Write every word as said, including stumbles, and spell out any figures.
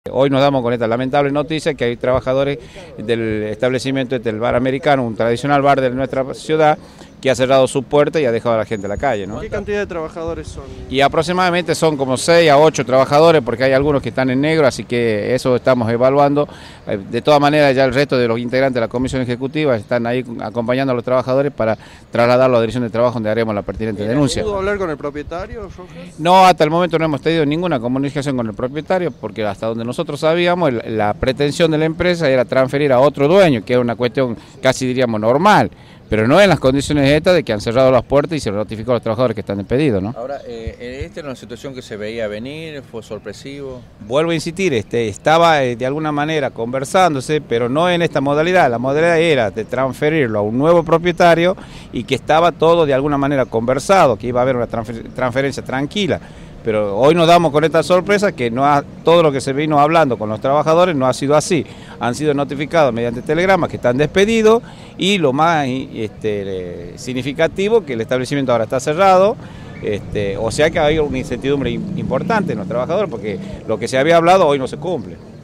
Hoy nos damos con esta lamentable noticia que hay trabajadores del establecimiento del bar americano, un tradicional bar de nuestra ciudad, que ha cerrado su puerta y ha dejado a la gente en la calle, ¿no? ¿Qué cantidad de trabajadores son? Y aproximadamente son como seis a ocho trabajadores, porque hay algunos que están en negro, así que eso estamos evaluando. De todas maneras, ya el resto de los integrantes de la comisión ejecutiva están ahí acompañando a los trabajadores para trasladarlo a la dirección de trabajo, donde haremos la pertinente denuncia. ¿Pudo hablar con el propietario, Rojas? No, hasta el momento no hemos tenido ninguna comunicación con el propietario, porque hasta donde nosotros sabíamos, la pretensión de la empresa era transferir a otro dueño, que era una cuestión casi diríamos normal, pero no en las condiciones estas de que han cerrado las puertas y se notificó a los trabajadores que están despedidos, ¿no? Ahora, eh, ¿esta era una situación que se veía venir? ¿Fue sorpresivo? Vuelvo a insistir, este, estaba eh, de alguna manera conversándose, pero no en esta modalidad. La modalidad era de transferirlo a un nuevo propietario y que estaba todo de alguna manera conversado, que iba a haber una transfer transferencia tranquila. Pero hoy nos damos con esta sorpresa que no ha, todo lo que se vino hablando con los trabajadores no ha sido así. Han sido notificados mediante telegramas que están despedidos y lo más este, significativo que el establecimiento ahora está cerrado. Este, o sea que hay una incertidumbre importante en los trabajadores porque lo que se había hablado hoy no se cumple.